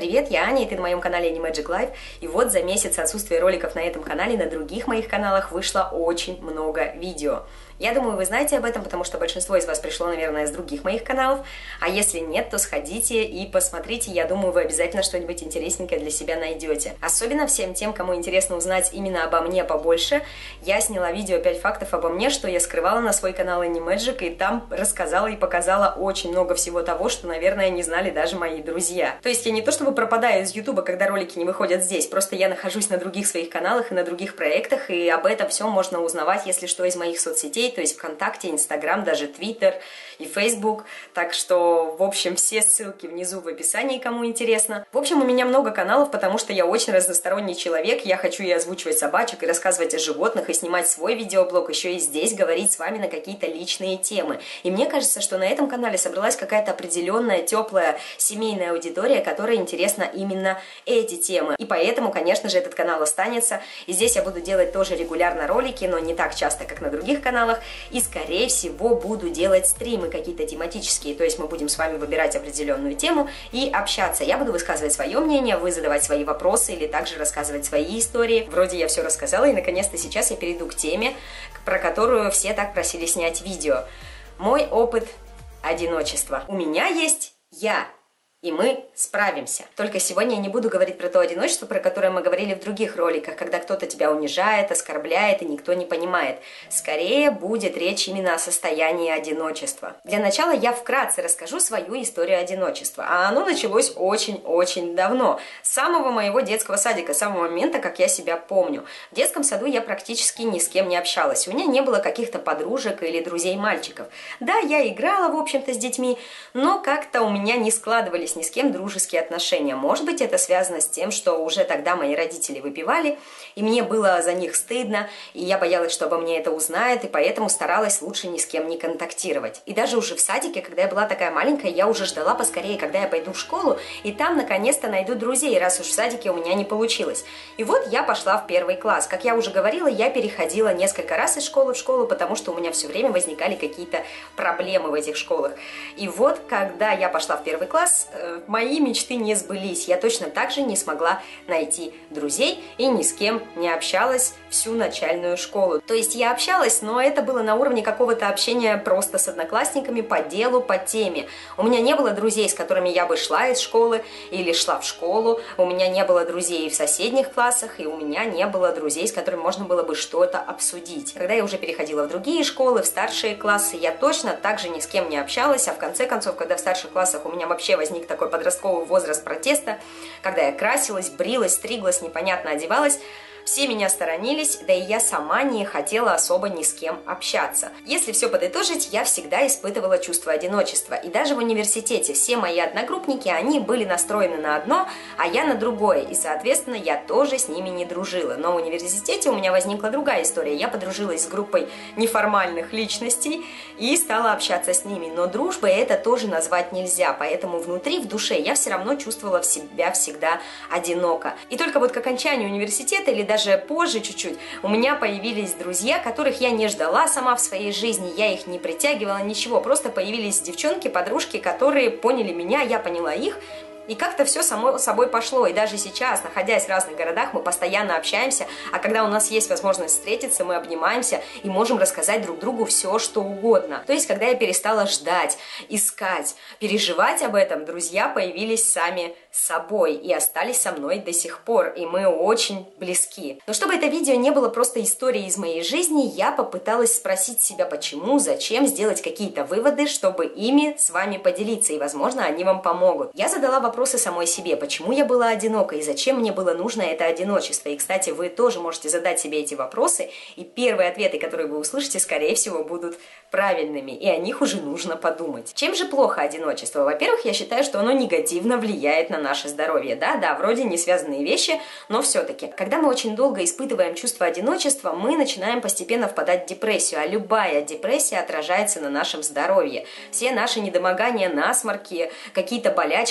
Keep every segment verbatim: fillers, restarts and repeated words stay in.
Привет, я Аня, и ты на моем канале Animagic Life. И вот за месяц отсутствия роликов на этом канале на других моих каналах вышло очень много видео. Я думаю, вы знаете об этом, потому что большинство из вас пришло, наверное, с других моих каналов. А если нет, то сходите и посмотрите. Я думаю, вы обязательно что-нибудь интересненькое для себя найдете. Особенно всем тем, кому интересно узнать именно обо мне побольше. Я сняла видео пять фактов обо мне, что я скрывала на свой канал Animagic, и там рассказала и показала очень много всего того, что, наверное, не знали даже мои друзья. То есть я не то чтобы пропадаю из Ютуба, когда ролики не выходят здесь, просто я нахожусь на других своих каналах и на других проектах, и об этом всем можно узнавать, если что, из моих соцсетей, то есть ВКонтакте, Инстаграм, даже Твиттер и Фейсбук. Так что, в общем, все ссылки внизу в описании, кому интересно. В общем, у меня много каналов, потому что я очень разносторонний человек. Я хочу и озвучивать собачек, и рассказывать о животных, и снимать свой видеоблог, еще и здесь говорить с вами на какие-то личные темы. И мне кажется, что на этом канале собралась какая-то определенная, теплая, семейная аудитория, которой интересна именно эти темы. И поэтому, конечно же, этот канал останется. И здесь я буду делать тоже регулярно ролики, но не так часто, как на других каналах. И, скорее всего, буду делать стримы какие-то тематические, то есть мы будем с вами выбирать определенную тему и общаться. Я буду высказывать свое мнение, вы задавать свои вопросы или также рассказывать свои истории. Вроде я все рассказала, и наконец-то сейчас я перейду к теме, про которую все так просили снять видео. Мой опыт одиночества. У меня есть я. И мы справимся. Только сегодня я не буду говорить про то одиночество, про которое мы говорили в других роликах, когда кто-то тебя унижает, оскорбляет, и никто не понимает. Скорее будет речь именно о состоянии одиночества. Для начала я вкратце расскажу свою историю одиночества. А оно началось очень-очень давно. С самого моего детского садика, с самого момента, как я себя помню. В детском саду я практически ни с кем не общалась. У меня не было каких-то подружек или друзей-мальчиков. Да, я играла, в общем-то, с детьми, но как-то у меня не складывались ни с кем дружеские отношения. Может быть, это связано с тем, что уже тогда мои родители выпивали, и мне было за них стыдно, и я боялась, что обо мне это узнают, и поэтому старалась лучше ни с кем не контактировать. И даже уже в садике, когда я была такая маленькая, я уже ждала поскорее, когда я пойду в школу, и там наконец-то найду друзей, раз уж в садике у меня не получилось. И вот я пошла в первый класс. Как я уже говорила, я переходила несколько раз из школы в школу, потому что у меня все время возникали какие-то проблемы в этих школах. И вот, когда я пошла в первый класс, мои мечты не сбылись. Я точно так же не смогла найти друзей и ни с кем не общалась всю начальную школу. То есть я общалась, но это было на уровне какого-то общения просто с одноклассниками по делу, по теме. У меня не было друзей, с которыми я бы шла из школы или шла в школу. У меня не было друзей в соседних классах, и у меня не было друзей, с которыми можно было бы что-то обсудить. Когда я уже переходила в другие школы, в старшие классы, я точно так же ни с кем не общалась, а в конце концов, когда в старших классах у меня вообще возник такой подростковый возраст протеста, когда я красилась, брилась, стриглась, непонятно одевалась, все меня сторонились, да и я сама не хотела особо ни с кем общаться. Если все подытожить, я всегда испытывала чувство одиночества. И даже в университете все мои одногруппники, они были настроены на одно, а я на другое. И, соответственно, я тоже с ними не дружила. Но в университете у меня возникла другая история. Я подружилась с группой неформальных личностей и стала общаться с ними. Но дружбой это тоже назвать нельзя. Поэтому внутри, в душе я все равно чувствовала себя всегда одиноко. И только вот к окончанию университета или даже позже чуть-чуть у меня появились друзья, которых я не ждала сама в своей жизни, я их не притягивала, ничего, просто появились девчонки, подружки, которые поняли меня, я поняла их, и как-то все само собой пошло. И даже сейчас, находясь в разных городах, мы постоянно общаемся, а когда у нас есть возможность встретиться, мы обнимаемся и можем рассказать друг другу все, что угодно. То есть, когда я перестала ждать, искать, переживать об этом, друзья появились сами собой и остались со мной до сих пор, и мы очень близки. Но чтобы это видео не было просто историей из моей жизни, я попыталась спросить себя, почему, зачем, сделать какие-то выводы, чтобы ими с вами поделиться, и, возможно, они вам помогут. Я задала вопрос вопросы самой себе, почему я была одинока и зачем мне было нужно это одиночество. И, кстати, вы тоже можете задать себе эти вопросы, и первые ответы, которые вы услышите, скорее всего, будут правильными, и о них уже нужно подумать. Чем же плохо одиночество? Во-первых, я считаю, что оно негативно влияет на наше здоровье. Да-да, вроде не связанные вещи, но все-таки. Когда мы очень долго испытываем чувство одиночества, мы начинаем постепенно впадать в депрессию, а любая депрессия отражается на нашем здоровье. Все наши недомогания, насморки, какие-то болячки, болезни,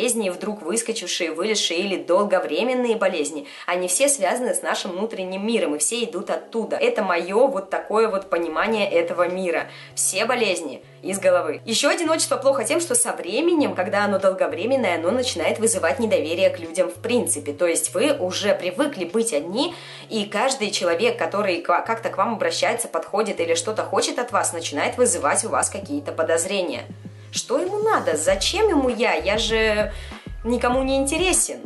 болезни, вдруг выскочившие, вылезшие или долговременные болезни, они все связаны с нашим внутренним миром, и все идут оттуда. Это мое вот такое вот понимание этого мира. Все болезни из головы. Еще одиночество плохо тем, что со временем, когда оно долговременное, оно начинает вызывать недоверие к людям в принципе. То есть вы уже привыкли быть одни, и каждый человек, который как-то к вам обращается, подходит или что-то хочет от вас, начинает вызывать у вас какие-то подозрения. Что ему надо? Зачем ему я? Я же никому не интересен.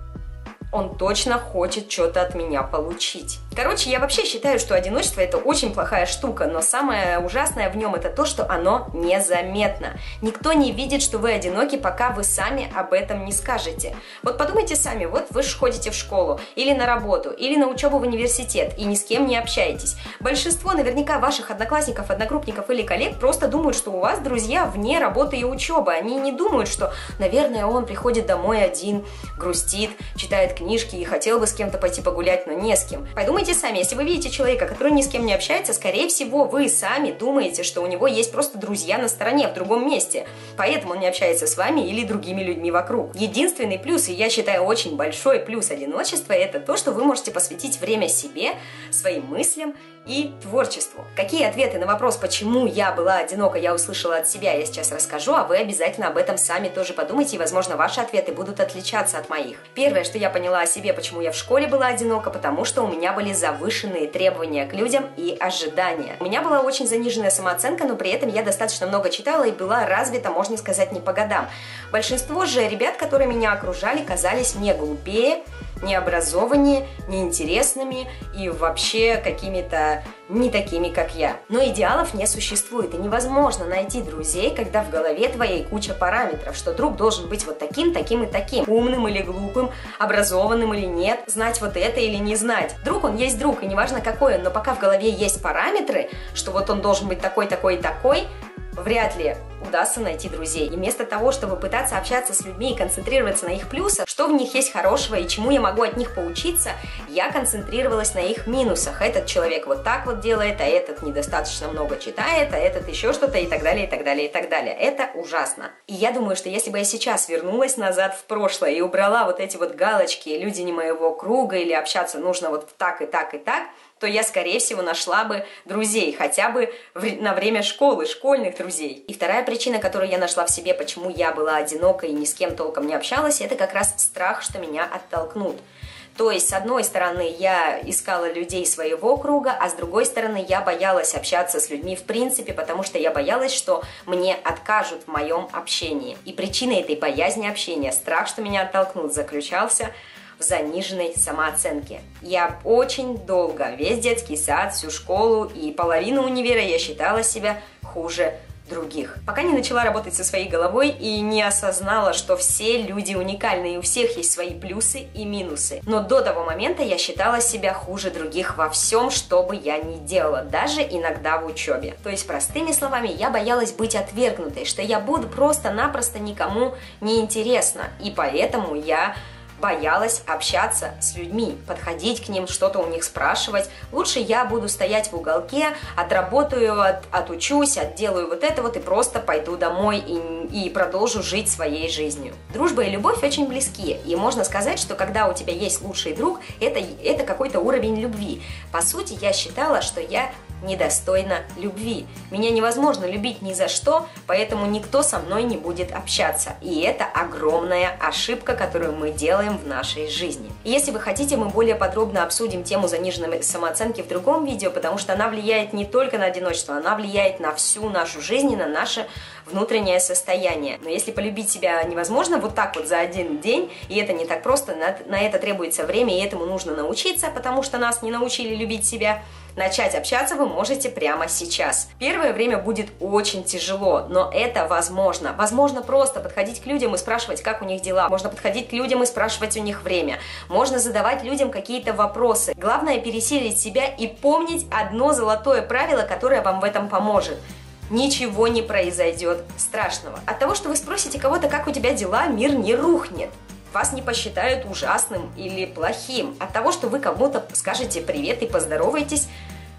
Он точно хочет что-то от меня получить. Короче, я вообще считаю, что одиночество – это очень плохая штука, но самое ужасное в нем – это то, что оно незаметно. Никто не видит, что вы одиноки, пока вы сами об этом не скажете. Вот подумайте сами, вот вы же ходите в школу, или на работу, или на учебу в университет, и ни с кем не общаетесь. Большинство наверняка ваших одноклассников, одногруппников или коллег просто думают, что у вас друзья вне работы и учебы. Они не думают, что, наверное, он приходит домой один, грустит, читает книжки и хотел бы с кем-то пойти погулять, но не с кем. Подумайте сами, если вы видите человека, который ни с кем не общается, скорее всего, вы сами думаете, что у него есть просто друзья на стороне, в другом месте. Поэтому он не общается с вами или другими людьми вокруг. Единственный плюс, и я считаю очень большой плюс одиночества, это то, что вы можете посвятить время себе, своим мыслям и творчеству. Какие ответы на вопрос, почему я была одинока, я услышала от себя, я сейчас расскажу, а вы обязательно об этом сами тоже подумайте, и, возможно, ваши ответы будут отличаться от моих. Первое, что я поняла о себе, почему я в школе была одинока, потому что у меня были завышенные требования к людям и ожидания. У меня была очень заниженная самооценка, но при этом я достаточно много читала и была развита, можно сказать, не по годам. Большинство же ребят, которые меня окружали, казались мне глупее, необразованнее, неинтересными и вообще какими-то не такими, как я. Но идеалов не существует, и невозможно найти друзей, когда в голове твоей куча параметров, что друг должен быть вот таким, таким и таким, умным или глупым, образованным или нет, знать вот это или не знать. Друг, он есть друг, и неважно какой он, но пока в голове есть параметры, что вот он должен быть такой, такой и такой, вряд ли удастся найти друзей. И вместо того, чтобы пытаться общаться с людьми и концентрироваться на их плюсах, что в них есть хорошего и чему я могу от них поучиться, я концентрировалась на их минусах. Этот человек вот так вот делает, а этот недостаточно много читает, а этот еще что-то и так далее, и так далее, и так далее. Это ужасно. И я думаю, что если бы я сейчас вернулась назад в прошлое и убрала вот эти вот галочки «люди не моего круга» или «общаться нужно вот так и так и так», то я, скорее всего, нашла бы друзей, хотя бы на время школы, школьных друзей. И вторая причина, которую я нашла в себе, почему я была одинока и ни с кем толком не общалась, это как раз страх, что меня оттолкнут. То есть, с одной стороны, я искала людей своего круга, а с другой стороны, я боялась общаться с людьми в принципе, потому что я боялась, что мне откажут в моем общении. И причиной этой боязни общения, страх, что меня оттолкнут, заключался в заниженной самооценке. Я очень долго, весь детский сад, всю школу и половину универа я считала себя хуже других. Пока не начала работать со своей головой и не осознала, что все люди уникальны, и у всех есть свои плюсы и минусы. Но до того момента я считала себя хуже других во всем, что бы я ни делала, даже иногда в учебе. То есть, простыми словами, я боялась быть отвергнутой, что я буду просто-напросто никому не интересна, и поэтому я боялась общаться с людьми, подходить к ним, что-то у них спрашивать. Лучше я буду стоять в уголке, отработаю, от, отучусь, отделаю вот это вот и просто пойду домой и, и продолжу жить своей жизнью. Дружба и любовь очень близки, и можно сказать, что когда у тебя есть лучший друг, это, это какой-то уровень любви. По сути, я считала, что я недостойна любви. Меня невозможно любить ни за что, поэтому никто со мной не будет общаться. И это огромная ошибка, которую мы делаем в нашей жизни. И если вы хотите, мы более подробно обсудим тему заниженной самооценки в другом видео, потому что она влияет не только на одиночество, она влияет на всю нашу жизнь и на наше внутреннее состояние. Но если полюбить себя невозможно вот так вот за один день, и это не так просто, на, на это требуется время, и этому нужно научиться, потому что нас не научили любить себя, начать общаться вы можете прямо сейчас. Первое время будет очень тяжело, но это возможно. Возможно просто подходить к людям и спрашивать, как у них дела. Можно подходить к людям и спрашивать у них время. Можно задавать людям какие-то вопросы. Главное пересилить себя и помнить одно золотое правило, которое вам в этом поможет. Ничего не произойдет страшного. От того, что вы спросите кого-то, как у тебя дела, мир не рухнет. Вас не посчитают ужасным или плохим. От того, что вы кому-то скажете привет и поздороваетесь,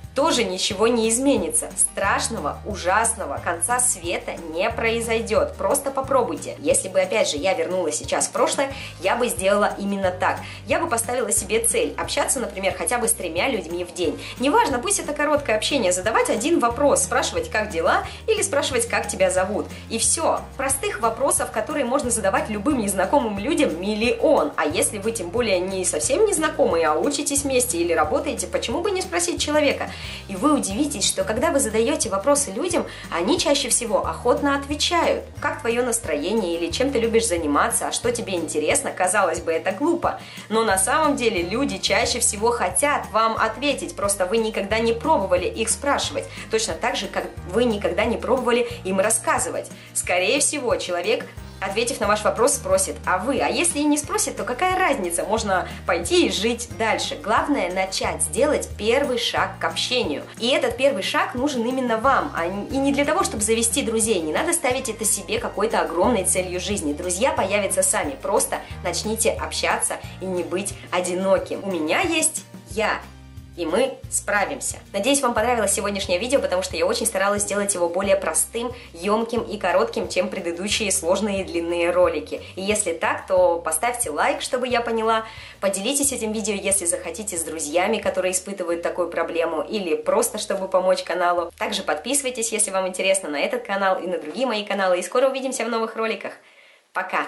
тоже ничего не изменится. Страшного, ужасного конца света не произойдет. Просто попробуйте. Если бы, опять же, я вернулась сейчас в прошлое, я бы сделала именно так. Я бы поставила себе цель общаться, например, хотя бы с тремя людьми в день. Неважно, пусть это короткое общение, задавать один вопрос, спрашивать, как дела, или спрашивать, как тебя зовут. И все. Простых вопросов, которые можно задавать любым незнакомым людям, миллион. А если вы тем более не совсем незнакомые, а учитесь вместе или работаете, почему бы не спросить человека? И вы удивитесь, что когда вы задаете вопросы людям, они чаще всего охотно отвечают. Как твое настроение или чем ты любишь заниматься, а что тебе интересно, казалось бы, это глупо. Но на самом деле люди чаще всего хотят вам ответить, просто вы никогда не пробовали их спрашивать. Точно так же, как вы никогда не пробовали им рассказывать. Скорее всего, человек, ответив на ваш вопрос, спросит, а вы? А если и не спросит, то какая разница? Можно пойти и жить дальше. Главное начать, сделать первый шаг к общению. И этот первый шаг нужен именно вам, а и не для того, чтобы завести друзей. Не надо ставить это себе какой-то огромной целью жизни. Друзья появятся сами. Просто начните общаться и не быть одиноким. У меня есть я. И мы справимся. Надеюсь, вам понравилось сегодняшнее видео, потому что я очень старалась сделать его более простым, емким и коротким, чем предыдущие сложные и длинные ролики. И если так, то поставьте лайк, чтобы я поняла. Поделитесь этим видео, если захотите, с друзьями, которые испытывают такую проблему, или просто, чтобы помочь каналу. Также подписывайтесь, если вам интересно, на этот канал и на другие мои каналы. И скоро увидимся в новых роликах. Пока!